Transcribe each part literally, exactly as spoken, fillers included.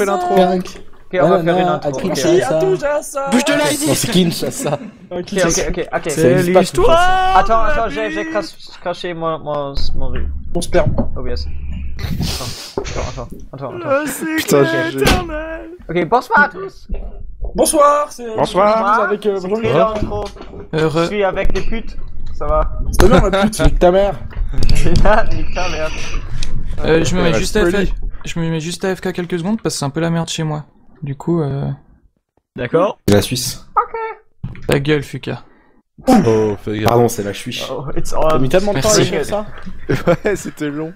fait l'intro. Ok, on va faire une intro. Qui a touché à ça? Bouge de là, il dit. C'est Kinshasa. Ok, Ok, ok, ok. c'est l'histoire. Attends, attends, j'ai j'ai craché mon mon mon Mon sperme. Oh yes. Attends, attends, attends, attends. Le secret éternel. Ok, bonsoir à tous. Bonsoir, c'est. Bonsoir. Avec euh, C'est Jean-Luc. très l'intro. Je Heureux. suis avec des putes. Ça va? C'est bien la pute. Nique ta mère. Nique ta mère. Euh, je me mets Ouais, juste à Spurly. F K. Je me mets juste à F K quelques secondes parce que c'est un peu la merde chez moi. Du coup, euh... D'accord. C'est la Suisse. ta gueule, Fuka. Oh, fais gaffe. Pardon, c'est la Suisse. Oh, it's on. T'as mis tellement de temps à Merci. écrire ça. Ouais, c'était long.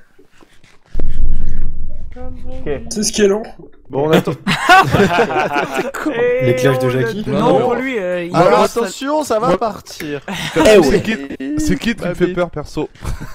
Ok. C'est ce qui est long. Bon, on attend. Les clashs de Jackie. Non, Non. pour lui, euh, il Alors a- attention, ça va Moi- partir. Eh ouais. C'est qui qui me fait peur perso?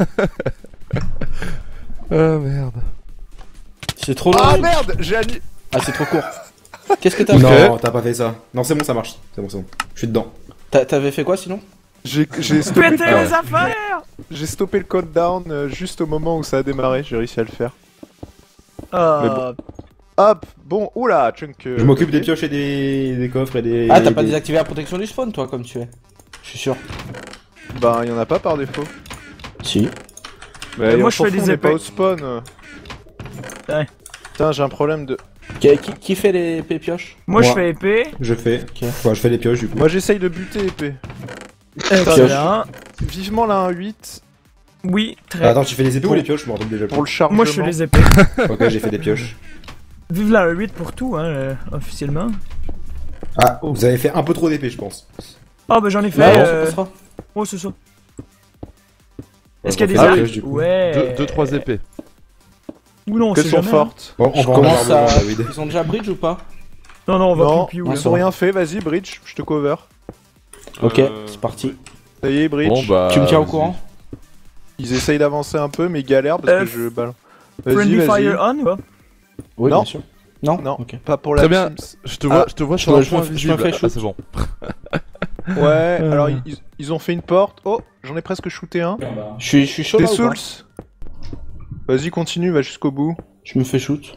Ah merde. C'est trop long. Ah merde, j'ai annulé. Ah, c'est trop court. Qu'est-ce que t'as fait? fait Non, t'as pas fait ça. Non, c'est bon, ça marche. C'est bon, c'est bon. Je suis dedans. T'avais fait quoi sinon? J'ai j'ai stoppé, Péter ouais. les affaires. J'ai stoppé le countdown euh, juste au moment où ça a démarré. J'ai réussi à le faire. Ah. Mais bon. Hop, bon, oula, Chunk. euh, Je m'occupe ok. des pioches et des... des coffres et des... Ah, t'as pas des- désactivé la protection du spawn, toi, comme tu es. Je suis sûr. Bah, y'en a pas par défaut. Si. Bah, Euh, et moi, on je s'en fais fout, des on est épées. pas au spawn. Ouais. Putain, j'ai un problème de. Qui, qui, qui fait les, les pioches? Moi, je Moi. fais épée. Je fais. Ok. Enfin, je fais les pioches du coup. Moi, j'essaye de buter épée. Très bien. Vivement la un huit Oui, très. Ah, attends, tu fais les épées ou les pioches? Je me rappelle déjà pour le plus. chargement. Moi, je fais les épées. Ok, j'ai fait des pioches. Vive la huit pour tout, hein, euh, officiellement. Ah, vous avez fait un peu trop d'épées, je pense. Ah, bah j'en ai fait. Ouais, euh... ça passera. Oh, c'est ça. Ouais, Est-ce qu'il y a des on fait arcs? les pioches, du coup. Ouais. Deux, trois épées. Ou non, on Que sait sont jamais. hein. fortes. Bon, on Je va en commence avoir à... besoin, David. Ils sont déjà bridge ou pas? Non, non, on va Non, plus piou, ouais, là. ils ont rien fait, vas-y, Bridge, je te cover. Ok, Euh, c'est parti. Ça y est, Bridge. Bon bah. tu me tiens au vas-y. courant? Ils essayent d'avancer un peu, mais ils galèrent parce Euh, que je balance. Vas-y, Friendly vas-y. Fire on ou pas? Oui, Non. bien sûr. Non. Non, Ok. pas pour la Très bien, Teams. je te vois, Ah, je te vois je sur me- un je point me- je me visible. fais Ah, shoot. c'est bon. Ouais, Euh. alors ils, ils ont fait une porte. Oh, j'en ai presque shooté un. Je suis, je suis chaud T'es là ou pas? Souls. Vas-y, continue, va jusqu'au bout. Je me fais shoot.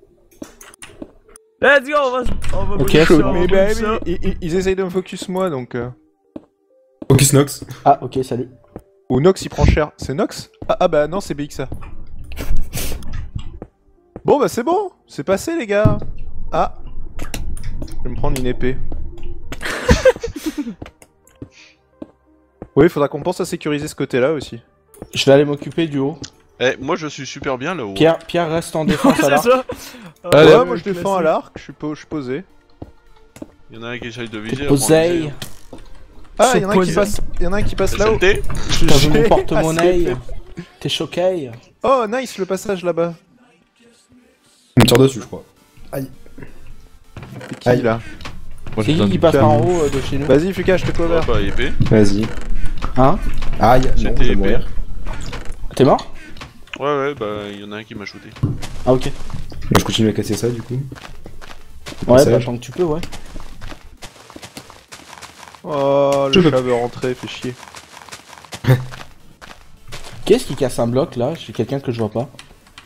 Let's go, on va, on va Ok, bouger chaud. ça, on Mais va bah, bouger ça. ils, ils- ils essayent de me focus moi donc. euh. Focus Nox. Ah, ok, salut. Ou Nox il prend cher. C'est Nox ah, ah bah non, c'est B X A. Bon bah c'est bon, c'est passé les gars. Ah. Je vais me prendre une épée. Oui, faudra qu'on pense à sécuriser ce côté-là aussi. Je vais aller m'occuper du haut. Eh, moi je suis super bien là-haut. Pierre, Pierre reste en défense à C'est l'arc. ça. Allez, ouais, Ah, moi je le défends à classique. l'arc, je suis po- je suis posé. Il y en a un qui essaye de viser. Posey. Ah, il y en a un qui Supposé. passe, il y en a un qui passe là-haut. S L T. T'as vu mon J'ai porte-monnaie? assez fait. T'es choqué? Oh, nice le passage là-bas. On me tire dessus, je crois. C'est qui Aïe. là Moi, C'est j'ai qui qui besoin passe par en haut euh, de chez nous? Vas-y, Fuka, je te cover. Oh, bah, épée. Vas-y. Hein? Aïe, non, C'était je vais épée. mourir. T'es mort? Ouais, ouais, bah il y en a un qui m'a shooté. Ah, ok. Moi, je continue à casser ça, du coup. Ouais, Passage. bah tant que tu peux, ouais. Oh, Je le peux- chat veut rentrer, fait chier. Qu'est-ce qui casse un bloc là? J'ai quelqu'un que je vois pas.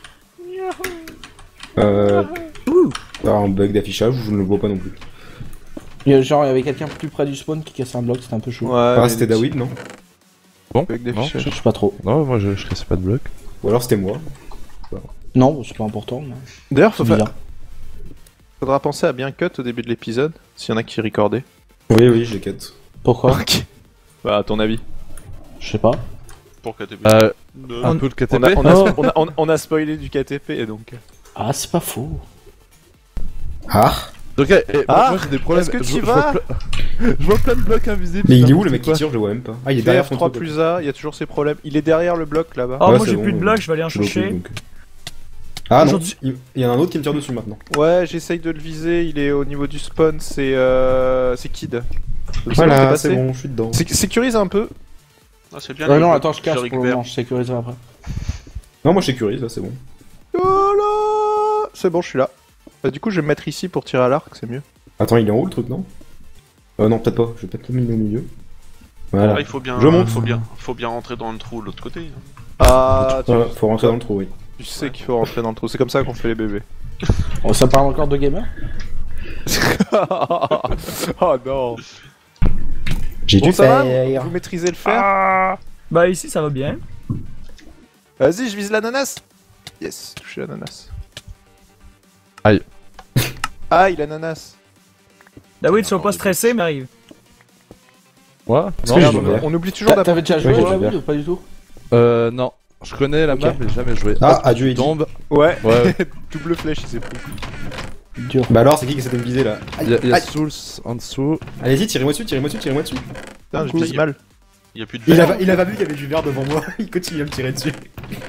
Euh... Par un bug d'affichage, je ne le vois pas non plus. Il y a- Genre, il y avait quelqu'un plus près du spawn qui cassait un bloc, c'était un peu chaud. Ouais, Ah, mais c'était des David, non? Bon, Avec des non, fichiers. Je sais pas trop. non, moi je, je casse pas de bloc. Ou alors c'était moi. Non, bon, c'est pas important. Mais... D'ailleurs, C'est faut fa- bizarre. faudra penser à bien cut au début de l'épisode, s'il y en a qui recordaient. Oui, oui, je les cut. Pourquoi? Ok. Bah, à ton avis. Je sais pas. Pour K T P. Euh, Non. un peu de On K T a, P. on, a, Oh. on, a, on a- on a spoilé du K T P et donc. Ah, c'est pas faux. Ah. Donc, eh, eh, Ah, moi j'ai des problèmes. est-ce que Je- tu je vas vois plein- Je vois plein de blocs invisibles. Mais il est c'est où le mec qui n'importe tire? Je le vois même pas. Ah, il est derrière F ton trois truc. plus A, il y a toujours ces problèmes. Il est derrière le bloc là-bas. Oh, Ouais, moi c'est j'ai bon, plus de ouais. blocs, je vais aller en Je l'occupe, chercher. donc. Ah non, Aujourd'hui- il il y en a un autre qui me tire dessus maintenant. Ouais, j'essaye de le viser, il est au niveau du spawn, c'est euh... c'est Kid. C'est bon, t'es Voilà, passé c'est bon, je suis dedans. Sé- Sécurise un peu. Ah, c'est bien. Ouais, le non, bloc. attends, je cache pour le récupère. moment, je sécuriserai après. Non, moi je sécurise, là, c'est bon. Voilà. C'est bon, je suis là. Bah, du coup, je vais me mettre ici pour tirer à l'arc, c'est mieux. Attends, il est en haut le truc, non? Euh, non, peut-être pas. Je vais peut-être le mettre au milieu. Ah, Voilà. il faut bien. Je monte. Faut bien, faut bien rentrer dans le trou de l'autre côté. hein. Ah, tu, Voilà, faut rentrer dans le trou, oui. tu sais qu'il faut rentrer dans le trou, c'est comme ça qu'on fait les bébés. Oh, ça parle encore de gamer? Oh non. J'ai Bon, dû ça va, faire. vous maîtrisez le fer? Ah. Bah ici ça va bien. Vas-y, je vise l'ananas. Yes, touché l'ananas. Aïe. Aïe, l'ananas. David, sois pas stressé, mais arrive. Moi Est-ce Non, que Merde, je je- dois faire on oublie toujours T'a- T'avais d'apprendre. déjà joué Ouais, là, je vais oui, ou pas du tout? Euh, non. Je connais la Ok. map, mais jamais joué. Ah, Hop, adieu, tu Eddie. tombes. Ouais, Ouais, ouais. double flèche, il s'est pris. Dur. Bah alors, c'est qui qui essaie de me viser là? Il y a, il y a Aïe. Souls en dessous. Allez-y, tirez-moi dessus, tirez-moi dessus, tirez-moi dessus. Putain, je Coucou. vise mal. Il y a plus de Il verre. a, il a pas vu qu'il y avait du verre devant moi, il continue à me tirer dessus.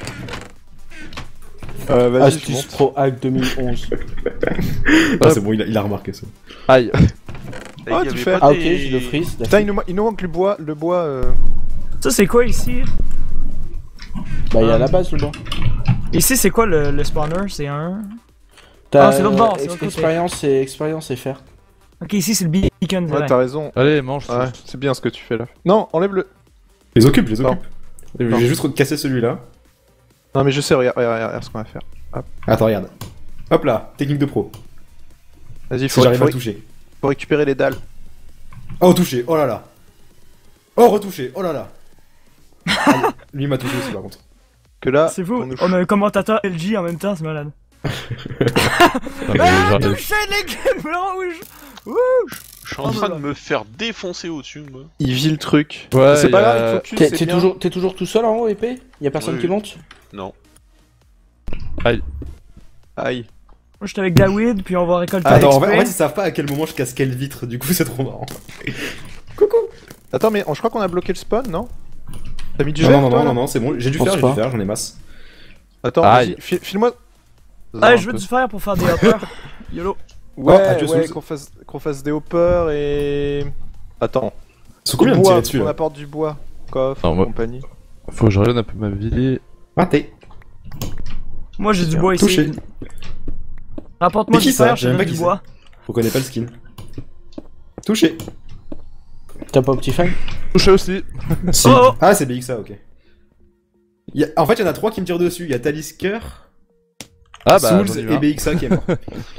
Euh, vas-y, je Astuce monte. Pro Hack deux mille onze. Ah, c'est bon, il a, il a remarqué ça. Aïe. Et il y Ah, avait tu pas fais- Ah ok, des- je le freeze. Putain, il nous, ma- il nous manque le bois, le bois. Euh... Ça c'est quoi ici? Bah y'a la base le bas. Ici c'est quoi le, le spawner? C'est un... T'as Ah, c'est l'autre bord, c'est ex- l'autre côté. expérience et expérience et faire. Ok, ici c'est le beacon, c'est Ouais, vrai. t'as raison. Allez, mange. Ouais, Souls. c'est bien ce que tu fais là. Non, enlève le. Les occupe, les Non. occupe. Je Non. vais juste casser celui-là. Non, mais je sais, regarde, regarde, regarde ce qu'on va faire. Attends, regarde. Hop là, technique de pro. Vas-y, Si faut, j'arrive faut, à le toucher. faut récupérer les dalles. Oh, touché, oh là là. Oh, retouché, oh là là. Allez, lui il m'a touché aussi par contre. Que là, C'est fou, on nous- on a un commentateur L G en même temps, c'est malade. Putain, mais Ah, j'arrive. touché les gamers rouges. Je suis en train de me faire défoncer au-dessus, moi. il vit le truc. Ouais, c'est pas y a- grave, il focus, T'es c'est t'es bien. toujours, t'es toujours tout seul en haut épée? Y'a personne Oui, qui oui. monte? Non. Aïe. Moi j'étais avec David, puis on va récolter Attends, en fait, l'X P. en fait, ils savent pas à quel moment je casse quelle vitre, du coup c'est trop marrant. Coucou. Attends, mais on- je crois qu'on a bloqué le spawn, non? T'as mis du Non, verre, non, toi, non, là non, non, c'est bon, j'ai dû Je pense faire, j'ai dû pas. faire, j'en ai masse. Attends, Aïe. vas-y, file- file-moi. Ah, Un je veux peu. du fer pour faire des hoppers. YOLO. Ouais, Oh, adieu, ouais, Souls. qu'on fasse, qu'on fasse des hoppers et. Attends. Ils sont combien Du de bois, tirer dessus on là? apporte du bois, coffre, Non, moi- compagnie. Faut que je regarde un peu ma vie. Raté. Moi j'ai du bois ici. Touché. Rapporte-moi C'est qui du ça? fer, J'ai je te même donne pas du qui bois. On connaît pas le skin. Touché. T'as pas petit fan? Touché aussi. Si. Oh. Ah, c'est B X A, ok. Il y a- En fait, il y en a trois qui me tirent dessus. Il y a Talisker, Ah bah, j'en ai Souls eu et un. B X A qui est mort.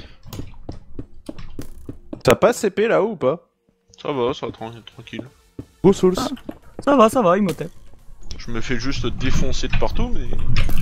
T'as pas C P là-haut ou pas? Ça va, ça va tran- tranquille. Go Souls. Ça va, ça va, il m'ôtait. Je me fais juste défoncer de partout, mais.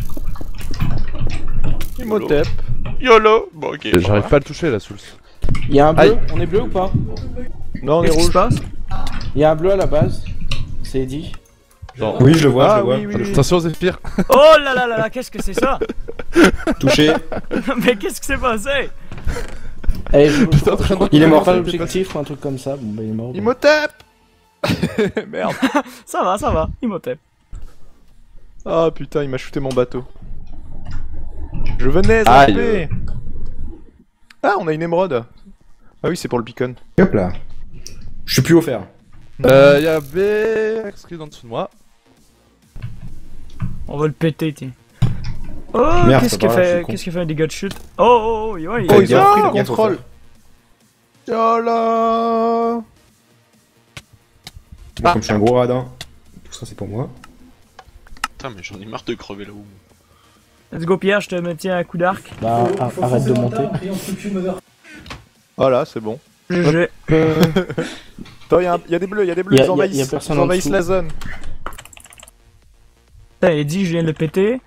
Imhotep. YOLO. Bon, ok. J'arrive pas à le toucher là, Souls. Y'a un bleu? Aïe. On est bleu ou pas? Non, on est Qu'est-ce qui se rouge. passe? Y'a un bleu à la base. C'est Eddie. Non. Oui, je le vois, je Ah le vois. oui, oui, oui. Attention, Zephyr. Oh là là là là, qu'est-ce que c'est ça? Touché. Mais qu'est-ce qui s'est passé? Eh, je, Putain, en train de- il est mort pas T'es l'objectif ou un truc comme ça. Bon bah il est mort. bon. Imhotep. Merde. Ça va, ça va, il m'ôtait. Ah putain, il m'a shooté mon bateau. Je venais Aïe. zapper. Ah, on a une émeraude. Ah oui, c'est pour le beacon. Hop là. Je suis plus au fer. Euh, y'a B inscrit en dessous de moi. On va le péter, tiens. Oh, Merde, qu'est-ce c'est qu'il pas grave, je fait, suis con. qu'est-ce qu'il fait un dégât de chute? Oh, oh, oh, ouais, il Oh, Fais ils ont gaffe, pris le fais gaffe au contrôle. fer. Oh là. Moi, comme je suis un gros radin, tout ça c'est pour moi. Putain, mais j'en ai marre de crever là-haut. Let's go Pierre, je te me tiens un coup d'arc. Bah ah, arrête de monter. Voilà, c'est bon. G G. Attends, y'a y a des bleus, y'a des bleus, Y a- ils y a- envahissent, y a personne ils en envahissent dessous. la zone. Putain, il dit, je viens de le péter.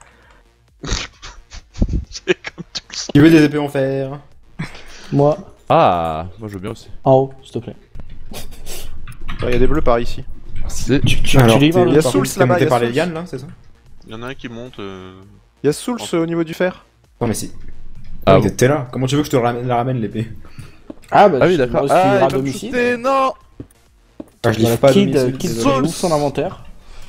C'est comme tu le sens. Qui veut des épées en fer? Moi, Ah, moi je veux bien aussi. en haut, s'il te plaît. Il y a des bleus par ici. Si. Tu, tu, Alors, tu livres t'es- le y a par Souls contre. T'es là-bas, monté y a par les Souls. lianes là, c'est ça? Il y en a un qui monte. Euh... Il y a Souls euh, au niveau du fer. Non mais si. Ah Ah, bon. t'es là. Comment tu veux que je te ramène- la ramène l'épée? Ah bah Ah oui, je- d'accord. moi aussi, Ah, à il va me domicile. shooter, non. Ah, je Voilà, livre pas à Kid, domicile, Kid désolé. ouvre son inventaire.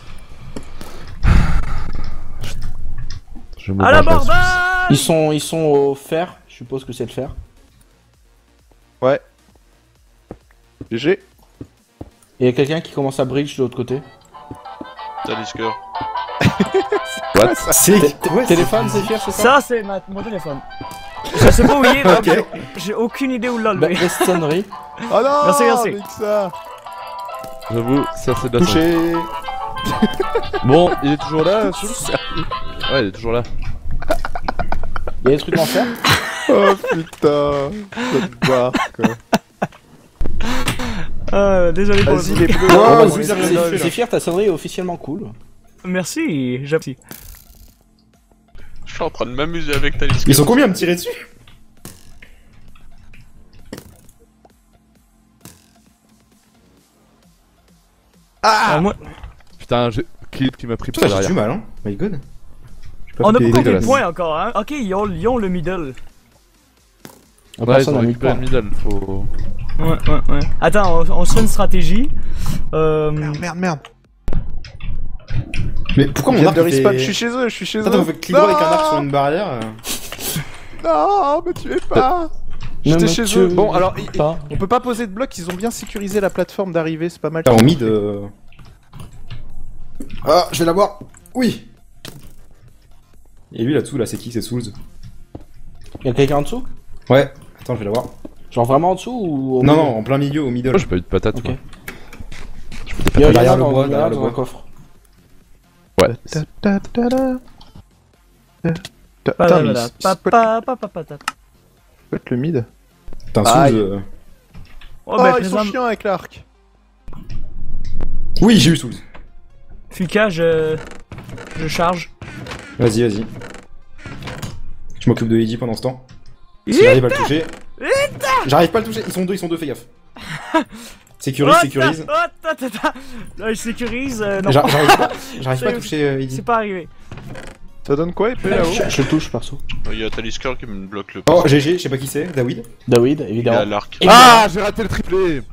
Je me À la branche bordade! Ils sont, ils sont au fer, je suppose que c'est le fer. Ouais. G G. Et il y a quelqu'un qui commence à bridge de l'autre côté. Talisker. C'est T- quoi, Téléphone, c'est fier, c'est ça? Ça, c'est ma- mon téléphone. Je sais pas où il est, là. Ok. J'ai aucune idée où l'a Bah, levé. reste sonnerie. Oh non, Merci, merci. avec ça. J'avoue, ça c'est de la chance. Touché. Bon, il est toujours là, Souls. Ouais, il est toujours là. Il y a des trucs en fer. Oh putain, cette barre quoi. Euh, désolé pour Vas-y le... les bleus. Oh, on c'est les super, éloge. c'est- c'est fier, ta sonnerie est officiellement cool. Merci, j'apprécie. Je suis en train de m'amuser avec ta liste. Ils sont combien à me tirer dessus? Ah, moi... Putain, j'ai Kid qui m'a pris par Putain, j'ai du derrière. mal, hein. My god. J'ai pas On a fait pas compté de dégueulasse. points encore, hein. Ok, ils ont, ils ont le middle. La Ouais, ils personne ont a mis récupéré pas. le middle, faut... Ouais, ouais, ouais. Attends, on, on se fait une stratégie. Euh... Merde, merde, merde. Mais pourquoi On mon vient arc de il respawn, fait... je suis chez eux, je suis chez eux. Attends, on fait clic droit avec un arc sur une barrière. euh. Non, me tuez pas. Ne J'étais me chez tue eux. Bon, alors, i- pas. on peut pas poser de blocs, ils ont bien sécurisé la plateforme d'arrivée, c'est pas mal. Putain, en mid. euh... Ah, je vais l'avoir. Oui. Et lui là-dessous, là, c'est qui? C'est Souls. Y'a quelqu'un en dessous? Ouais. Attends, je vais l'avoir. Genre vraiment en dessous ou au Non, milieu? non, en plein milieu, au middle. Moi j'ai pas eu de patate, Ok. moi. Il y a derrière rien le dans, bois, il y a derrière rien le dans un bois. coffre. Ouais. Ta ta ta ta. Ta- Pa- Putain, pa- mais pa- il pa- spot pa- pa- pa- pa- pa- spot le mid. Putain, Aïe. Souls. euh, Oh, Oh, bah, ils sont présente... chiants avec l'arc. Oui, j'ai eu Souls. Fuka, je... Je charge. Vas-y, vas-y. Je m'occupe de Eddie pendant ce temps. Vite. Si j'arrive à le toucher. J'arrive pas à le toucher, ils sont deux, ils sont deux, fais gaffe. Sécurise, Oh, sécurise. ta- oh, ta- ta- ta. Là, je sécurise. euh, non, J'a- J'arrive pas, j'arrive pas à C'est- toucher euh, Eddie. c'est pas arrivé. Ça donne quoi épée là-haut? Je, je touche perso. Il y a Talisker qui me bloque le Oh, G G, je sais pas qui c'est, David. David, Il est à évidemment. l'arc. Ah, j'ai raté le triplé.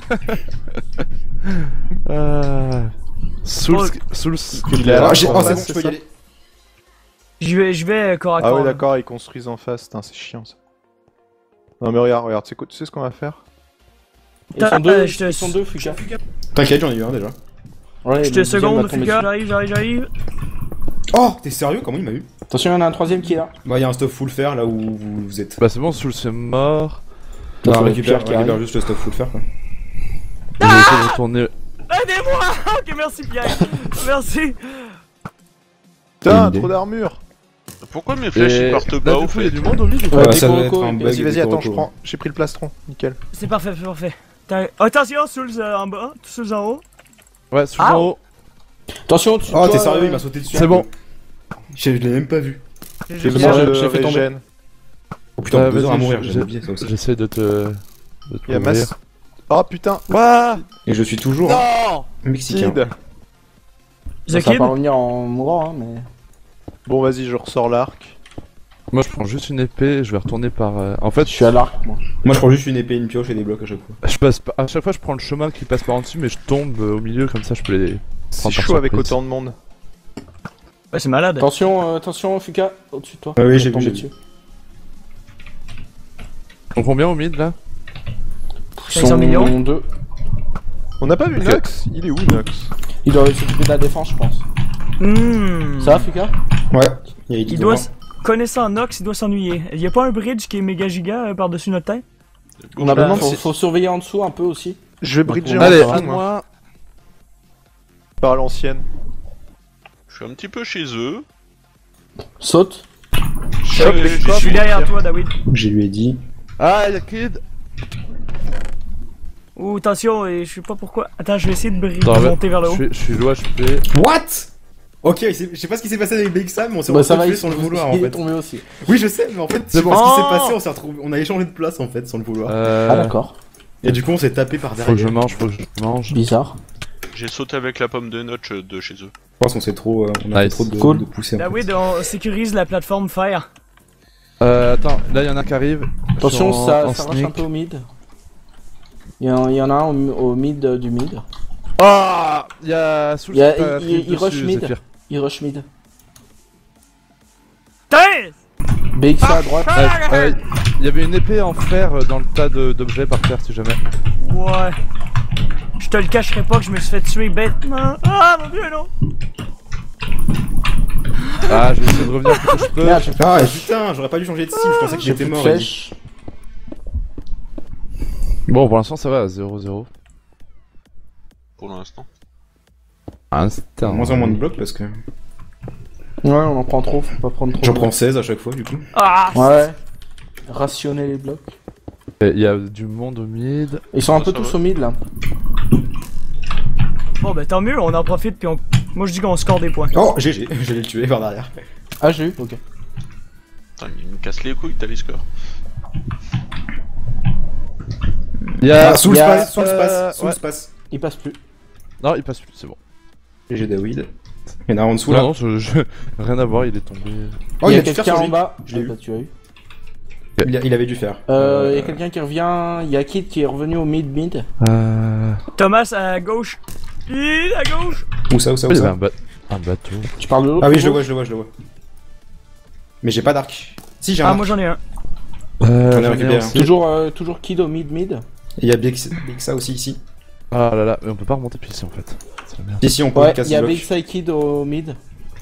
euh... Souls, Souls, Il est à Ah, l'arc j'ai- en oh, c'est face, bon, je c'est peux y ça aller. Je vais, je vais euh, corps à Ah corps. ouais là. d'accord, ils construisent en face, putain c'est chiant ça. Non mais regarde, regarde, tu sais quoi- tu sais ce qu'on va faire? Ils sont Euh, deux, je te- ils sont deux, Fuka. T'inquiète, j'en ai eu un déjà. Ouais, Je le te deuxième seconde, va tomber Fuka. dessus. J'arrive, j'arrive, j'arrive. Oh, t'es sérieux? Comment il m'a eu? Attention, il y en a un troisième qui est là. Bah, y'a un stuff full fer là où vous, vous êtes. Bah c'est bon, Souls est mort. Donc, Non, on récupère, récupère qui récupère arrive. juste le stuff full fer quoi. J'ai essayé de retourner... Aidez-moi. Ok, merci Pierre. Merci. Putain, Bonne idée. trop d'armure. Pourquoi mes flèches ils Et... partent Là bas au du coup, il y a fait? du monde au milieu. Ouais, Ouais, ça doit Déco être un Roco, bug. Vas-y, vas-y, Déco attends, je Roco. prends. J'ai pris le plastron, nickel. C'est parfait, c'est parfait. T'as- Attention, Souls euh, en bas, Souls en haut. Ouais, Souls Ah. en haut. Attention, au-dessus de Oh, toi, t'es sérieux, euh, il m'a sauté dessus. C'est bon. Je je l'ai même pas vu. J'ai J'ai besoin j'ai- de j'ai fait tomber. régène. Oh putain, Euh, deux heures à vas-y, mourir, j'ai- j'ai oublié ça aussi. J'essaie de te... de te Il y a couvrir. masse. Oh putain. Ouah. Et je suis toujours Non. mexicain. Kid. The Ça va Kid. pas revenir en mourant, hein, mais. Bon vas-y, je ressors l'arc. Moi je prends juste une épée, je vais retourner par... euh, En fait, Je suis à l'arc, moi. Moi je prends juste une épée, une pioche et des blocs à chaque fois. je passe pas... à chaque fois je prends le chemin qui passe par en dessus, mais je tombe euh, au milieu, comme ça je peux les... C'est prendre par chaud avec surprise. autant de monde. Ouais, c'est malade. Attention, euh, attention, Fuka, au-dessus de toi. Ah oui, Je j'ai vais vu, tomber j'ai dessus. On combien au mid là? Ils cinq cents sont millions. deux. On n'a pas vu Ok. Nox? Il est où Nox? Il doit s'occuper de la défense, je pense. Hmm. Ça va, Fuka? Ouais, il y a Eddie Il doit. devant. s- Connaissant Nox, il doit s'ennuyer. Y a pas un bridge qui est méga giga euh, par-dessus notre tête? On a me besoin, demande faut, si- faut surveiller en dessous un peu aussi. Je vais bridger on- en Allez, dessous, à moi. moi. Par l'ancienne. Je suis un petit peu chez eux. Saute. Chope Ouais, les j'y Je coffres. suis derrière toi, David. J'ai eu Eddie. Ah, y'a Kid. Ouh, attention, et je sais pas pourquoi. Attends, je vais essayer de bri- Attends, de ouais, monter vers le Je haut. suis- je suis loin, je peux... What? Ok, il s'est- je sais pas ce qui s'est passé avec Big Sam, mais on s'est Bah ça va, retrouvé il, sans le vouloir en il est fait. tombé aussi. Oui, je sais, mais en fait, C'est je sais bon. pas ce qui s'est Oh passé, on s'est retrouvé, on a échangé de place en fait sans le vouloir. Euh... Ah d'accord. Et du coup, on s'est tapé par Faut que je derrière. mange, faut que je mange. Bizarre. J'ai sauté avec la pomme de notch de chez eux. Je pense qu'on s'est trop, euh, on a Nice. fait trop de, Cool. de pousser. En fait. David, on sécurise la plateforme Fire. Euh, attends, là y'en a un qui arrive. Attention, Je suis en- ça, en ça rush sneak. un peu au mid. Il y, en, il y en a un au, au mid euh, du mid. Ah, y'a Souls Il y a- qui t'a il- pris il- il rush dessus, mid. Zephyr. Il rush mid. Tain! B X A à droite. Ouais, euh, il y avait une épée en fer euh, dans le tas de- d'objets par terre si jamais. Ouais. Je te le cacherai pas que je me suis fait tuer bêtement. Ah mon dieu, non! Ah, je vais essayer de revenir le plus que je peux. Merde, j'ai plus de Ah flèche. putain, j'aurais pas dû changer de cible, je pensais que J'ai j'étais plus de mort. Eddie. flèche. Bon, pour l'instant ça va, zéro zéro. Pour l'instant. Ah, c'était un... Moins en moins de blocs parce que Ouais, on en prend trop, faut pas prendre trop. j'en de- prends seize à chaque fois du coup. Ah! Ouais. rationner les blocs. Il y a du monde au mid. Ils sont un Ça, peu ça tous va. au mid là. Bon, ben tant mieux, on en profite, puis on. Moi, je dis qu'on score des points. Oh, G G, j'allais le tuer par derrière. Ah, j'ai eu, ok. Putain, il me casse les couilles, t'as les scores. Il y a. Ah, sous le y a- space, sous le space, sous ouais. le space. Il passe plus. Non, il passe plus, c'est bon. G G David. Il y en a un en dessous Non, là. non, je, je- rien à voir, il est tombé. Oh, il y a dû faire quelqu'un sur en lui. bas. Je l'ai Ah, eu. bah, tu as eu. Il, a- il avait dû faire. Euh, il y a quelqu'un qui revient. Il y a Kid qui est revenu au mid mid. Euh. Thomas à gauche. Ih, à gauche. Où ça, où ça, où Il y avait ça un, ba- un bateau. Tu parles de l'autre Ah oui, je le gauche vois, je le vois, je le vois. Mais j'ai pas d'arc. Si, j'ai un Ah, arc. moi j'en ai un. Euh, J'en ai j'en ai récupéré aussi. Toujours, euh, toujours Kid au mid mid. Et il y a Big ça aussi ici. Ah là là, mais on peut pas remonter puis ici en fait. C'est la merde. Ici, on peut Ouais, il casser y a le Big bloc. Side Kid au mid.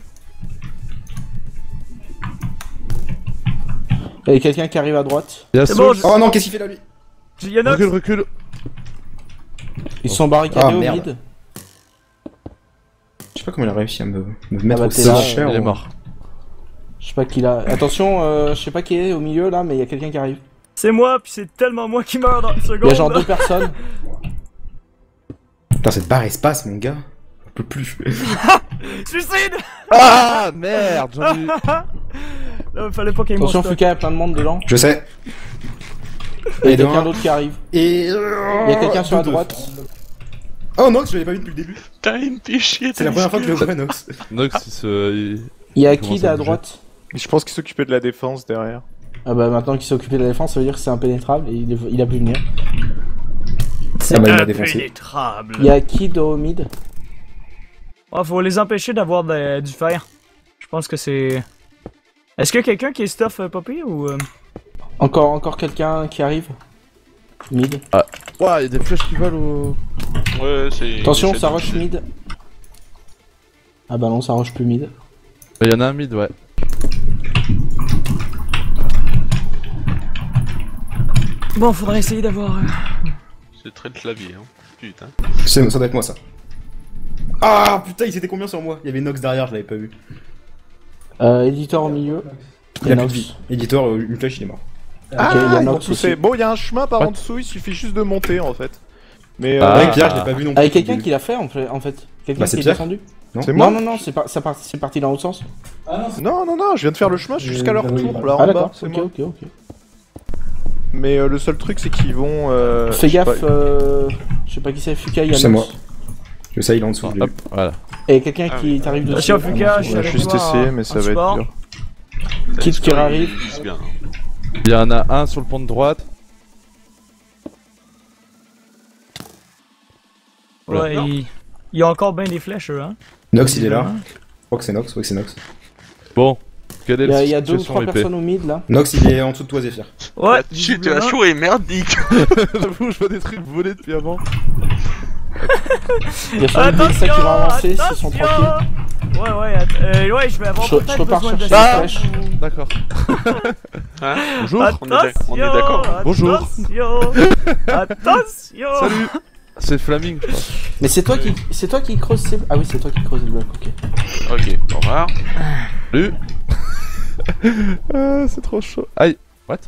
Il y a quelqu'un qui arrive à droite. Il y a C'est Soul. bon, je- Oh non, qu'est-ce qu'il fait là lui? Yanox. Recule, recule. Ils sont barricadés Ah, au merde. mid. Je sais pas comment il a réussi à me, me mettre bah, au t'es là, C H R. Il est ou- mort. Je sais pas qui l'a. Attention, euh, je sais pas qui est au milieu là, mais il y a quelqu'un qui arrive. C'est moi, puis c'est tellement moi qui meurs dans une Il seconde. y a genre deux personnes. Putain, cette barre espace, mon gars. On peut plus. Suicide. Ah merde, j'en ai eu. Là, fallait pas qu'il y ait mon Attention, stock. Fuka, il y a plein de monde dedans. Je sais. Il y a Et de quelqu'un un. d'autre qui arrive. Et. Il y a quelqu'un sur la Deux, deux. droite. Oh Nox, je l'avais pas vu depuis le début. Putain, il me fait chier, C'est la première fois que je le vois, Nox. Nox, il se. il- Il y a Il commence Kid à à bouger. droite. Je pense qu'il s'occupait de la défense derrière. Ah bah maintenant qu'il s'est occupé de la défense, ça veut dire que c'est impénétrable et il, est- il a pu venir. Ah bah, il m'a défoncé. Impénétrable. Il y a Kid au mid. Ah, faut les empêcher d'avoir de- du fer. Je pense que c'est. Est-ce qu'il y a quelqu'un qui est stuff euh, Poppy ou. euh, Encore, encore quelqu'un qui arrive. Mid. Ouah, il y a des flèches qui volent au. Ouais, c'est. Attention, c'est- ça rush mid. Ah bah non, ça rush plus mid. Il y en a un mid, ouais. Bon, faudrait essayer d'avoir. euh, C'est très de clavier, hein. Putain. C'est- Ça doit être moi ça. Ah putain, ils étaient combien sur moi? Il y avait Nox derrière, je l'avais pas vu. Euh, éditeur au milieu. Il a plus Nox. de vie. Éditeur, euh, une flèche, il est mort. Ok, il y a ils vont Nox pousser. aussi. Bon, il y a un chemin par What en dessous, il suffit juste de monter en fait. Mais Ah, euh, Ouais, Pierre, je l'ai pas vu non plus. Avec depuis quelqu'un le qui l'a fait en fait. En fait. Quelqu'un Bah, c'est qui est Pierre. descendu. c'est moi. Non, non, non, c'est pas, ça part- c'est parti dans l'autre sens. Non, non, non, je viens de faire le chemin jusqu'à leur tour là en Ah bas. d'accord, C'est ok, moi. ok, ok. Mais euh, le seul truc, c'est qu'ils vont. Euh, Fais je sais gaffe, pas. euh... je sais pas qui c'est, Fuka, il y a C'est Nox. moi. Je sais, il est en dessous. je l'ai Hop, vu. voilà. Et quelqu'un Ah qui oui. t'arrive dessus. Attention, Fuka, je On suis va avec juste toi essayer, en- mais ça en va être support. dur. T'as Kid les qui scores, arrive. ils visent bien, hein. Il y en a un sur le pont de droite. Ouais, il... il y a encore bien des flèches, eux, hein. Nox, il est là. Je crois que c'est Nox, oui, c'est Nox. Bon, quelle est Il y la a, il y a deux ou situation trois épée? personnes au mid là. Nox, il est en dessous de toi, Zephyr. Ouais, La chute de la visiblement. chou est merdique. J'avoue, je vois des trucs voler depuis avant. Il y a sûrement des ça qui vont avancer s'ils sont tranquilles. Ouais, ouais, att- euh, ouais, je vais avoir Je, je peut-être repars besoin de chercher Ah une flèche. D'accord. Hein Bonjour. On est d'ac- on est d'accord. Bonjour. Attention, attention. Salut. C'est Flaming, je crois. Mais c'est toi qui, c'est toi qui creuse ces... Ah oui, c'est toi qui creuse les blocs, ok. Ok, au revoir. Salut. Ah, c'est trop chaud. Aïe. What?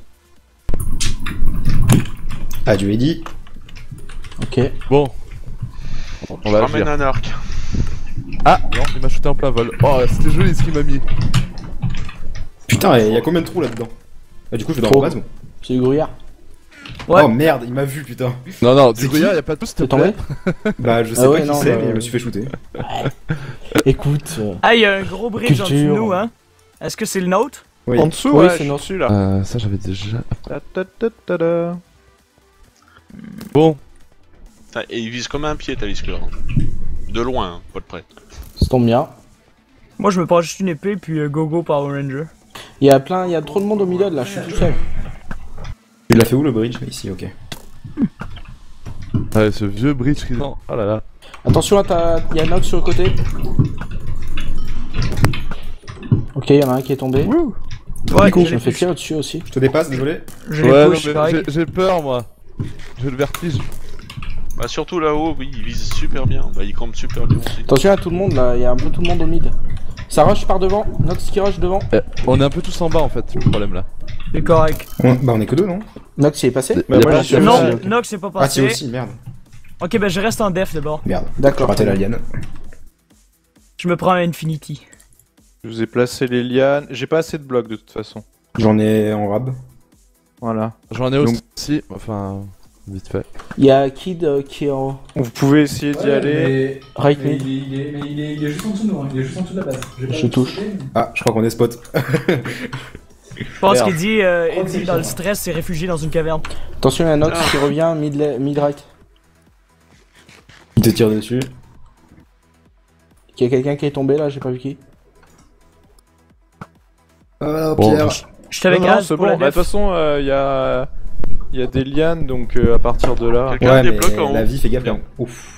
Adieu, Eddy. Ok. Bon. On Je va ramène agir. un arc. Ah non, il m'a shooté en plein vol. Oh, c'était joli ce qu'il m'a mis. Putain, il y a combien de trous là-dedans? Ah, du coup, je vais dans Trop. la base, moi. C'est du gruyère. Ouais. Oh merde, il m'a vu, putain. Non, non, du C'est coup, il qui y a pas de tout, s'il te T'es tombé? plaît. Bah, je sais Ah pas ouais, qui non, c'est, bah, mais je me euh, suis fait shooter. Écoute. euh, Ah, il y a un gros bridge en dessous de Culture. nous, hein. Est-ce que c'est le nôtre? Oui. En dessous, Oui, ouais, c'est je notre- suis là. Euh, ça j'avais déjà. Ta ta ta ta ta. Bon, Putain, Et il vise comme un pied, Talisker. De loin, hein, pas de près. Ça tombe bien. Moi, je me prends juste une épée, puis euh, go go Power Ranger. Il y a plein, il y a trop de monde au milieu là, je suis tout seul. Il l'a fait où le bridge? Ici, ok. ouais, ce vieux bridge qui. Oh là là. Attention, t'as- il y a Nox sur le côté. Ok, il y en a un qui est tombé. Ouais, Je je me fais tirer dessus aussi. Je te dépasse, désolé. Je Ouais, les non, push, mais pareil. j'ai- j'ai peur moi. J'ai le vertige. Bah surtout là-haut, oui, il vise super bien. Bah il campe super bien aussi. Attention à tout le monde là, il y a un peu tout le monde au mid. Ça rush par devant, Nox qui rush devant. Eh, on est un peu tous en bas en fait, le problème là. C'est correct. On- Bah on est que deux, non? Nox, il est passé? Y a Bah, moi, pas je suis de- Non, aussi, ok. Nox c'est pas Ah si passé. aussi, merde. Ok, ben je reste en def d'abord. Merde. J'ai D'accord. raté la liane. Je me prends un Infinity. Je vous ai placé les lianes. J'ai pas assez de blocs de toute façon. J'en ai en rab. Voilà. J'en ai Donc- aussi, enfin, vite fait. Il y a Kid euh, qui est en Vous pouvez essayer d'y aller. right Mais mid. il est, il est, mais il est, il est juste en dessous de nous, hein. Il est juste en dessous de la base. J'ai pas Je touche. touché, mais- Ah, je crois qu'on est spot. Je pense Merde. qu'il dit, euh, Oh, Eddie c'est dans le ça. stress s'est réfugié dans une caverne. Attention, il y a Nox Ah. qui revient mid, le- mid right. Il te tire dessus. Il y a quelqu'un qui est tombé là, j'ai pas vu qui. Ah, Bon, Pierre. Je t'avais Non, non, gaz c'est pour bon. la Bah, de def. toute façon, il y a. Il y a des lianes, donc euh, à partir de là. Quelqu'un Ouais, mais débloque en la haut. vie, fais gaffe. là. Ouf.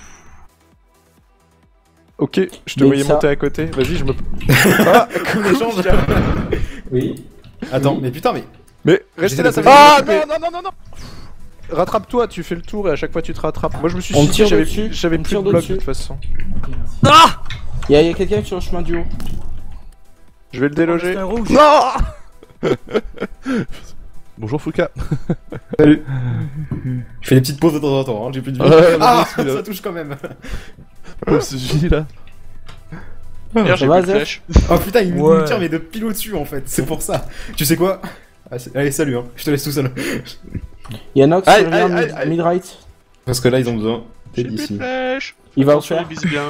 Ok, je te Mais voyais ça- monter à côté. Vas-y, je me. Ah, Comme l'échange. Oui. Attends, mais putain, mais. Mais restez là, ça de va. poser- Ah non, non, non, non, non. Rattrape-toi, tu fais le tour et à chaque fois tu te rattrapes. Moi je me suis On me dit, tire j'avais dessus, j'avais on me plus de tire blocs dessus. de toute façon. Ah! Il y a, il y a quelqu'un sur le chemin du haut. Je vais le déloger. C'est un rouge. Non. Bonjour Fouca. Salut. Je fais des petites pauses de temps en temps, hein, j'ai plus de vie. Ouais, Ah, vas-y, là. ça touche quand même. Oh, ce J là. Merde, j'ai va, plus de Zef flèche. Oh putain, il Ouais. me tire mais de pile au-dessus en fait, c'est pour ça. Tu sais quoi? Ah, c'est- Allez, salut, hein. Je te laisse tout seul. Il y a Nox Aïe, qui revient aïe, mid, aïe, aïe. mid right. Parce que là, ils ont besoin. J'ai T'es plus de d'ici. flèche. Il va au Attention, faire. il vise bien.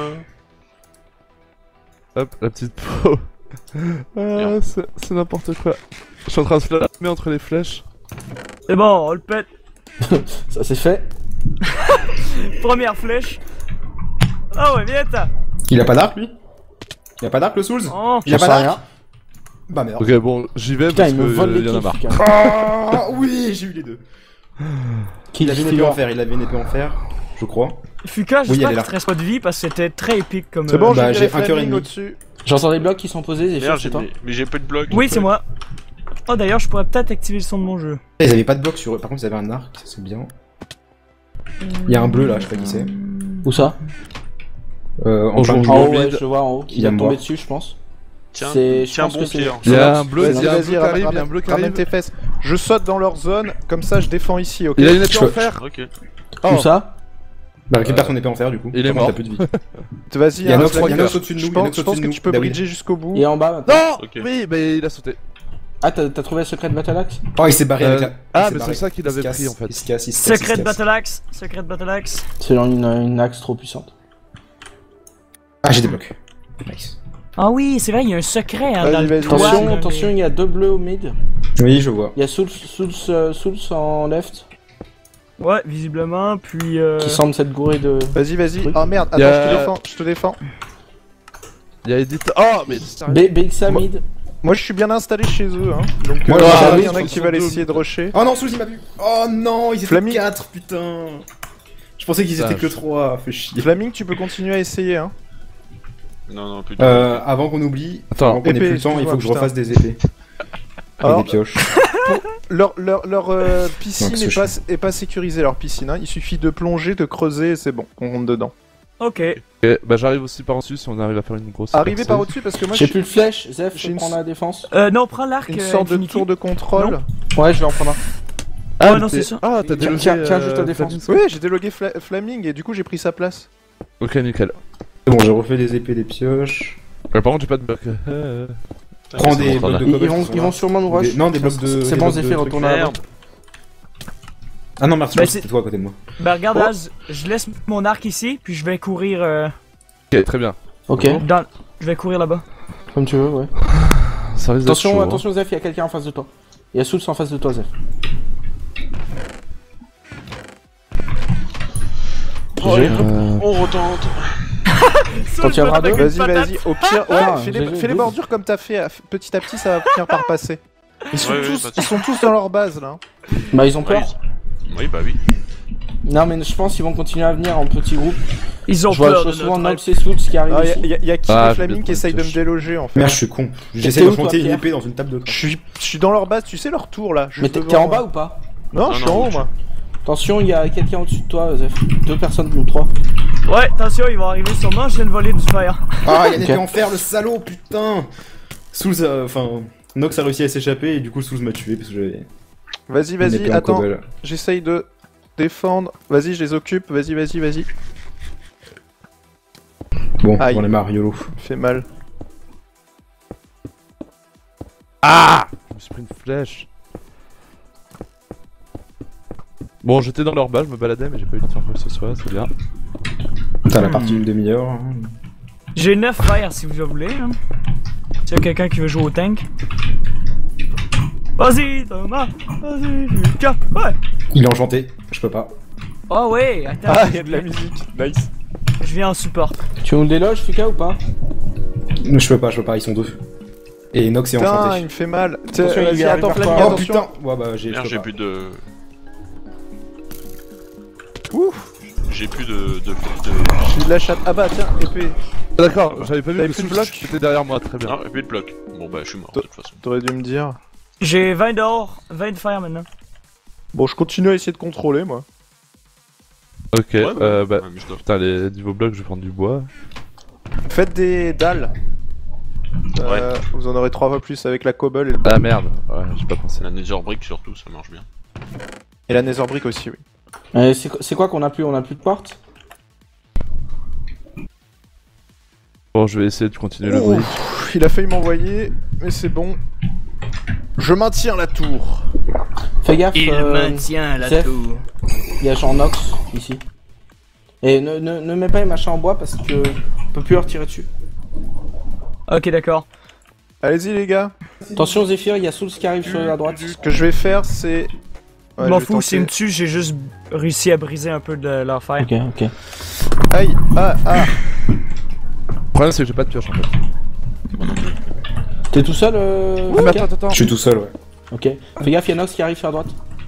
Hop, la petite peau. Ah, c'est c'est n'importe quoi. Je suis en train de flammer entre les flèches. C'est bon, on le pète. Ça c'est fait. Première flèche. Ah ouais, viens t'as. Il a pas d'arc lui? Il a pas d'arc le Souls? Oh. Il a J'en pas sais d'arc? rien. Bah merde. Ok, bon, j'y vais Putain, parce il me que vole euh, les y en a marre. kills. Ah oui, j'ai eu les deux. Kill Il avait une épée en fer, il avait une épée en fer, je crois. Fuka, Oui, j'espère elle est qu'il là. te reste pas de vie parce que c'était très épique comme. C'est bon, euh, Bah, j'ai j'ai viré un cœur et Flaming demi. au-dessus. J'entends des blocs qui sont posés, Zephyr, Merde, c'est j'ai toi. mais, mais j'ai plus de blocs. Oui, c'est moi. Oh, d'ailleurs, je pourrais peut-être activer le son de mon jeu. Ils avaient pas de bloc sur eux, par contre ils avaient un arc, ça c'est bien. Il y a un bleu là, je sais pas qui c'est. Où ça? Euh, en Bonjour, plein En milieu. haut, ouais, mid. je le vois en haut. Il Il va va me tomber voir. dessus, je pense. Tiens, C'est- je tiens, pense bon que c'est- pied. hein. Il y a Nox. un bleu, C'est il y a un Vas-y, bleu qui vas-y, arrive, il y a un ramène, bleu qui ramène arrive. tes fesses. Je saute dans leur zone, comme ça je défends ici, ok? Il a une épée Je- en fer. Ok. Où ça? Bah récupère ton épée en fer du coup. il est Par contre, mort. t'as plus de vie. Vas-y, Il y a hein, Nox Flaming. il y a Nox au-dessus de nous, Je il y a pense, Nox je pense au-dessus de que nous. tu peux David. bridger jusqu'au bout. Il est en bas maintenant. Non Ok. Oui, mais il a sauté. Ah, t'as t'as trouvé le secret de Battle Axe? Oh, il s'est barré avec Euh, la. ah, il s'est mais barré. c'est ça qu'il Il se avait casse, pris, en fait. Il se casse, il se casse. Secret il de se casse. Battle Axe. Secret de Battle Axe. C'est une, une axe trop puissante. Ah, j'ai des blocs. Nice. Ah oui, c'est vrai, il y a un secret hein, Vas-y, dans le vas-y. toit, Attention, là, attention, mais- il y a deux bleus au mid. Oui, je vois. Il y a Souls, Souls, euh, Souls en left Ouais, visiblement, puis. Euh... qui semble s'être gouré de. Vas-y, vas-y. Truc. Oh merde, attends, Y a- je te défends, je te défends. Il y a Edith. Oh, mais sérieux. B- B X A Moi- mid. Moi je suis bien installé chez eux, hein. Donc, Moi, euh, j'ai- il y oui, en a ils qui sont veulent deux. essayer de rusher. Oh non, Souls il m'a vu. Oh non, ils étaient Flaming. quatre, putain. Je pensais qu'ils étaient Putain, que trois, fais chier. Flaming, tu peux continuer à essayer, hein. Non, non, plus de Euh, avant qu'on oublie, Attends, avant qu'on ait épée, plus le temps, il faut que je excuse-moi, refasse des épées. Avec Alors, des pioches. Leur, leur, leur euh, piscine Non, est c'est pas, est pas sécurisée, leur piscine. Hein. Il suffit de plonger, de creuser et c'est bon, on rentre dedans. Ok. Ok, bah j'arrive aussi par dessus si on arrive à faire une grosse. Arrivez percée. par au-dessus parce que moi J'ai je plus de flèche. Zef, j'ai je une prends s- la défense. Euh, non, prends l'arc. une euh, sorte de Infinity. tour de contrôle. Ouais, je vais en prendre un. Ah, Ouais, non, t'es- c'est ça. Ah, t'as Tiens, délogé. tiens, tiens, juste euh, à défense. Flaming. Oui, j'ai délogué Fla- Flaming et du coup j'ai pris sa place. Ok, nickel. Bon, j'ai refait des épées, des pioches. Euh, par contre, j'ai pas de bloc. Euh, Prends c'est des bon, blocs de Ils, ils cobble. vont, qui sont ils là. vont sûrement nous rush. Des- non, des blocs de- C'est des bon, blocs de Zephyr, trucs. retourne à la Merde. Ah non, merci, Bah, c'était c'est- toi à côté de moi. Bah, regarde, Oh. Az, je laisse mon arc ici, puis je vais courir. Euh, Ok, très bien. Ok, dans... Je vais courir là-bas. comme tu veux, ouais. Ça risque d'être Attention, chaud, hein. attention, Zef, il y a quelqu'un en face de toi. Il y a Souls en face de toi, Zef. Oh, G G. Euh, On retente. T'en tiendras deux. Vas-y, vas-y. Au pire, ouais, Ah, fais, j'ai- les, fais les douze. bordures comme t'as fait. à- Petit à petit, ça va finir par passer. Ils sont, Ouais, ouais, tous, pas de ils sont tous dans leur base là. Bah, ils ont peur. Oui, oui, bah oui. Non, mais je pense qu'ils vont continuer à venir en petits groupes. Ils ont Je vois, je peur vois de souvent notre Nox et Souls qui arrivent Il ici. y, y, y a qui Ah, et je Flaming vais qui essayent de me toucher. déloger en fait. Merde, je suis con. J'essaie T'es de où, toi, monter une Pierre épée dans une table de camp. Je suis, je suis dans leur base, tu sais leur tour là. juste Mais t'es devant t'es en moi. bas ou pas? Non, Non, je suis non, en haut je- moi. Attention, il y a quelqu'un au-dessus de toi, Zef. Deux personnes ou trois. Ouais, attention, ils vont arriver sûrement, je viens de voler du fer. Ah, il y a une Ok. épée en fer, le salaud, putain. Souls, euh, enfin, Nox a réussi à s'échapper et du coup Souz m'a tué parce que j'avais. Vas-y, une vas-y, épée en attends. cobble. J'essaye de défendre. Vas-y, je les occupe. Vas-y, vas-y, vas-y. Bon, Aïe. on est marre, YOLO. Fait mal. Ah, je me suis pris une flèche. Bon, j'étais dans leur base, je me baladais, mais j'ai pas eu le temps de faire quoi que ce soit, c'est bien. T'as la partie d'une demi-heure. hein. J'ai neuf verres si vous voulez. Hein. S'il y a quelqu'un qui veut jouer au tank. Vas-y, Thomas. Vas-y, Lucas. Ouais. Il est enchanté, je peux pas. Oh ouais, attends. Ah, y'a de la musique. Nice. Je viens en support. Tu veux me déloges, Fuka, ou pas? Je peux pas, je peux pas, ils sont deux. Et Nox est Putain, enchanté. il me fait mal. Tiens, Attention, il vas-y, arrive attends, vers Flammy, toi. Oh attention. putain! Ouais, bah j'ai. je Merde, peux j'ai pas. plus de. Ouf. J'ai plus de. de, de... J'ai de la chatte. Ah bah tiens, épée. Ah, d'accord, j'avais pas vu T'avais que plus de Souz bloc était derrière moi, très bien. Ah, plus de bloc. Bon bah je suis mort de toute façon. T'aurais dû me dire. J'ai vingt d'or, vingt de fer maintenant. Bon, je continue à essayer de contrôler, moi. Ok, Ouais, ouais, euh, bah. ouais, mais je dois- Putain, les niveaux blocs, je vais prendre du bois. Faites des dalles. Euh, Vous en aurez trois fois plus avec la cobble et, le... Ah merde, ouais, j'ai pas pensé. La Nether Brick surtout, ça marche bien. et la Nether Brick aussi, oui. Euh, c'est quoi- c'est quoi qu'on a plus? On a plus de porte? Bon, je vais essayer de continuer le Oh, bruit. pff, il a failli m'envoyer, mais c'est bon. Je maintiens la tour. Fais gaffe, euh, maintient la Zef. tour. il y a genre Nox ici. Et ne, ne, ne mets pas les machins en bois parce que on peut plus leur tirer dessus. Ok, d'accord. Allez-y, les gars. Attention Zephyr, il y a Souls qui arrive sur la droite. Ce que je vais faire, c'est. Je Ouais, m'en je vais fous, s'ils me tenter. tuent, j'ai juste réussi à briser un peu de leur fer. Ok, ok. Aïe, ah, ah. Le problème, c'est que j'ai pas de pioche en fait. T'es tout seul euh, Ah, mais Fuka? attends, attends, Je suis tout seul, ouais. Ok. Fais gaffe, il y a Nox qui arrive sur la droite.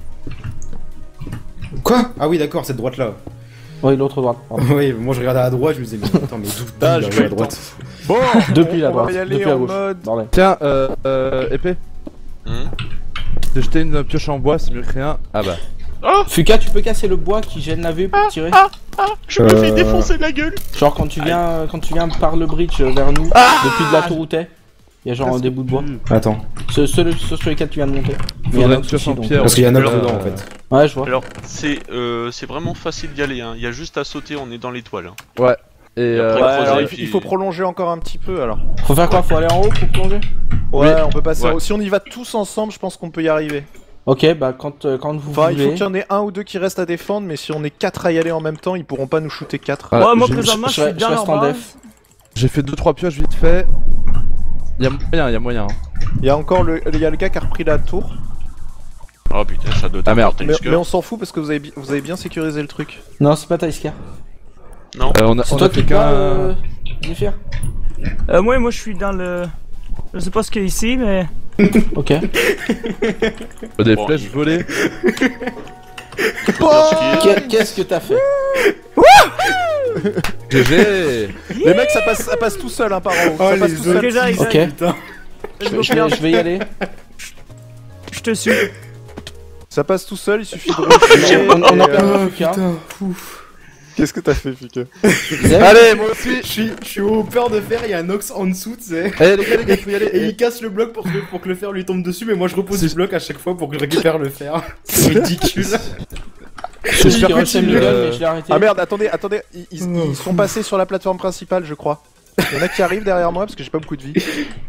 Quoi? Ah oui, d'accord, cette droite là. Oui, l'autre droite. pardon. Oui, moi je regardais à droite, je me disais, mais attends, mais d'où Ah, il j'ai arrive pas eu à le droite? Bon, Depuis la on droite, va y aller depuis la en gauche. mode. Bordel. Tiens, euh, euh, épée. Hum J'ai jeté une pioche en bois, c'est mieux que rien. Ah bah. Fuka, tu peux casser le bois qui gêne la vue pour tirer? Je me fais Euh, défoncer la gueule. Genre quand tu viens quand tu viens par le bridge vers nous, depuis de la tour où t'es, il y a genre des bouts de bois. Attends, Ceux, ceux, ceux sur lesquels tu viens de monter. Mais il y a Faudrait une Nox pioche aussi, en donc- pierre. parce qu'il y a Nox Euh, dedans en fait. Ouais, je vois. Alors c'est euh, c'est vraiment facile d'y aller, hein. Il y a juste à sauter, on est dans l'étoile. Hein. Ouais. Et Et euh, après, Ouais, creuser, alors il, puis- il faut prolonger encore un petit peu alors. Faut faire quoi? Faut aller en haut pour plonger? Ouais, on peut passer. Ouais. en haut. Si on y va tous ensemble, je pense qu'on peut y arriver. Ok, bah quand, euh, quand vous Enfin, il faut voulez. qu'il y en ait un ou deux qui restent à défendre, mais si on est quatre à y aller en même temps, ils pourront pas nous shooter quatre. Ah, Ouais, moi j'ai- présentement, je- je je- suis dans je leur reste en base. def. j'ai fait deux trois pioches vite fait. Y'a moyen, y'a moyen. Hein. Il y a encore le, il y a le gars qui a repris la tour. Oh putain, ça doit être Ah, merde. encore Mais, Talisker. mais on s'en fout parce que vous avez, bi- vous avez bien sécurisé le truc. Non, c'est pas Talisker. Non. Euh, on a, C'est on toi a qui fait te bats, qu'un. euh, Zephyr? Euh, moi, moi, je suis dans le. Je sais pas ce qu'il y a ici, mais. Ok. Des Bon, flèches il- volées. Qu'est- Qu'est-ce que t'as fait? G G. Les mecs, ça passe, ça passe tout seul, hein, par en haut. Oh, ça passe les tout autres. seul. Ok, j'arrive, Ok. j'arrive. Putain. Je, je vais, je vais y aller. Je te suis. Ça passe tout seul, il suffit de rusher. On, on a et, perdu euh, Fuka. Qu'est-ce que t'as fait, Fika? Zef, Allez, moi aussi. Je suis, je suis au peur de fer, il y a un Nox en dessous, tu sais. Allez, les gars, les gars, faut y aller. Et il casse le bloc pour que, pour que le fer lui tombe dessus, mais moi je repose le bloc à chaque fois pour que je récupère le fer. C'est ridicule. je suis J'espère que rushé tu, Miguel, euh, mais je l'ai arrêté. Ah merde, attendez, attendez, ils, ils- ils sont passés sur la plateforme principale, je crois. Il y en a qui arrivent derrière moi parce que j'ai pas beaucoup de vie.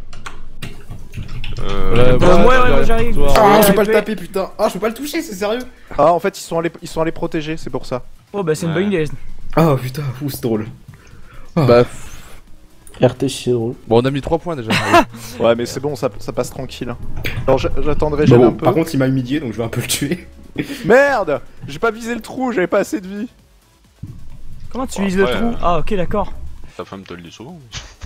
Euh, Euh, Euh, voilà, ouais, ouais, derrière moi, j'arrive. toi. Ah, Ouais, je vais pas le mais- taper, putain. Ah, je peux pas le toucher, c'est sérieux. Ah, en fait, ils sont allés, ils sont allés protéger, c'est pour ça. Oh, bah, c'est une Ouais. bonne idée. Ah, putain, ouh, c'est drôle. Bah, R T, c'est drôle. bon, on a mis trois points déjà. Ouais, mais c'est bon, ça, ça passe tranquille. hein. Alors, j'a- j'attendrai, Bon, j'avais bon, un peu. par contre, il m'a humilié, donc je vais un peu le tuer. Merde! J'ai pas visé le trou, j'avais pas assez de vie. Comment tu Bon, vises le après, trou? euh, Ah, ok, d'accord. Ta femme te le dit souvent.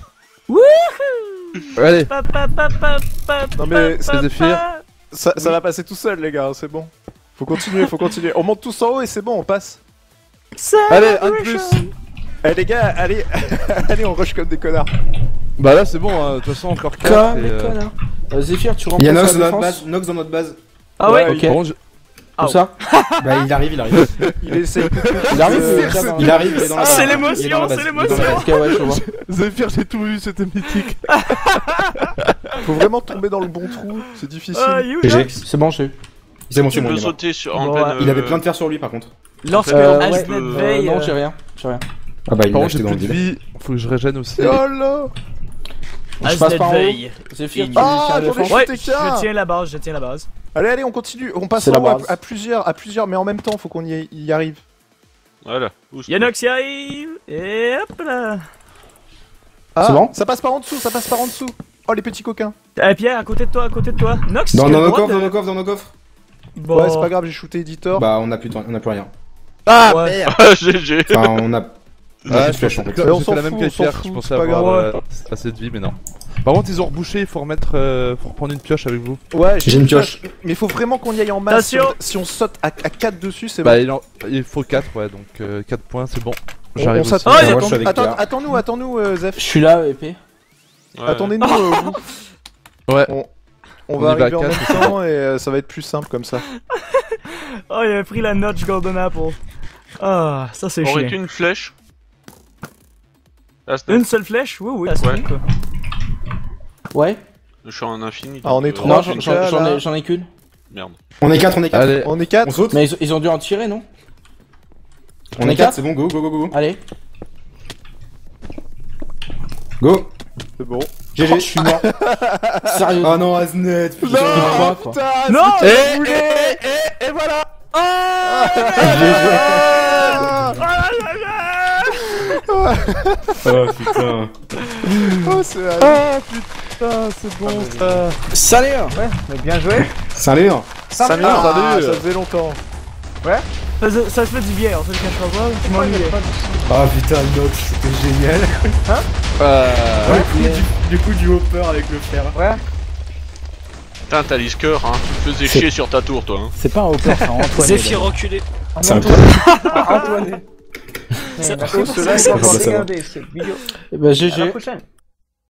Allez. Pa, pa, pa, pa, pa, Non, mais pa, c'est pa, Zephyr. pa. Ça, ça va passer tout seul, les gars, c'est bon. Faut continuer, faut continuer. On monte tous en haut et c'est bon, on passe. Allez, un de plus. Eh les gars, allez, allez, on rush comme des connards. Bah là, c'est bon, hein. De toute façon, encore quatre. Comme et, les euh, connards. Euh, Zephyr, tu Il y a remplaces Nox la dans notre défense. base. Nox dans notre base. Ah ouais? Ok. Par contre, Où ça? Bah il arrive, il arrive. Il essaye. Il arrive, euh, il arrive, il est dans la base. C'est Il est dans l'émotion, la base, c'est il est dans l'émotion. la base. Ok, ouais, je vois. Zephyr, j'ai tout vu, c'était mythique. Faut vraiment tomber dans le bon trou, c'est difficile. Ah, you, G G. Nox. C'est bon, j'ai. C'est bon, Tu c'est bon, peux il est mort. sauter sur en Bon, pleine. ouais. Il avait euh, plein de fer sur lui par contre. Lorsque Euh, H ouais, Z euh, veille. non, euh, j'ai rien. J'ai rien. Ah bah il Par l'a contre, j'ai acheté dans plus le de vide. vie, faut que je régène aussi. Oh là. Je passe par en haut. veille. Zephyr, tu Ah, tiens la j'en ai défense. Ouais, Shooter qu'un. je tiens la base, je tiens la base. Allez, allez, on continue. On passe C'est en la haut à, base. à plusieurs, à plusieurs, mais en même temps, faut qu'on y, y arrive. Voilà. Où c'est- Yanox y arrive. Et hop là. Ah, C'est bon ça passe par en dessous, ça passe par en dessous. Oh les petits coquins. Eh Pierre, à côté de toi, à côté de toi. Nox, Dans tu as dans le nos droit coffres, de- dans nos coffres, dans nos coffres. Bon. Ouais, c'est pas grave, j'ai shooté Editor. Bah on a plus de- on a plus rien. Ah Ouais. merde. Ah, G G. Enfin on a. On a Ah, plus de je flèches en pensais fait. que Mais on j'ai s'en fait la fout, même on qu'avec s'en Pierre, fout, je pensais c'est pas avoir grave. euh, assez de vie, mais non. Par contre, ils ont rebouché, il faut remettre. Euh, faut reprendre une pioche avec vous. Ouais, J'ai une pioche. Mais faut vraiment qu'on y aille en masse. Si Attention. on, si on saute à, à quatre dessus, c'est Bah, bon. il, en- il faut quatre, ouais, donc euh, quatre points, c'est bon. On- J'arrive on aussi. s'attend. Oh, Ah, il y a Moi je suis avec attends, Pierre. attends-nous, attends-nous, euh, Zef. Je suis là, épée. Ouais. Attendez-nous. euh, vous. Ouais. On, on On va y va arriver en à même quatre. temps et euh, ça va être plus simple comme ça. Oh, il a pris la notch Golden Apple. Ah, ça c'est Aurait-tu chiant. une flèche? Ah, c'est- Une seule flèche? Oui, oui, ça se Ouais. trouve, quoi. Ouais. Je suis en infini. Ah, on est donc, euh, trois. Non, Trois, j'en là, j'en- j'en là. ai, j'en ai qu'une. Merde. On est quatre, on est quatre. Allez, On est quatre. On saute. Mais ils, ils ont dû en tirer, non? On est quatre, c'est bon, go go go go. Allez. Go. C'est bon. G G. Oh, je suis mort. Sérieux. Oh non, Aznet. putain. quoi, quoi. Putain, Non! c'est ce que tu voulais. et, et voilà. Ah, Oh putain. oh, c'est Ah putain, c'est bon ça. Salut. Ouais, mais bien joué. Salut. Salut, Ah, ah, salut. ça faisait longtemps. Ça, ça, ça se fait du bien, on se le cachera pas. Je m'ennuyais. Oh putain, Nox, c'était génial. Euh, Ouais, du, coup, du, du coup, du hopper avec le fer. Ouais. Putain, t'as Lisker, hein. Tu te faisais chier sur ta tour, toi. Hein. C'est pas un hopper, c'est un Antoine. Zephyr reculé. C'est un Antoine. Ça- Merci pour cela, cela, c'est pour pas ça. regarder cette vidéo. Eh ben, À la G G. prochaine.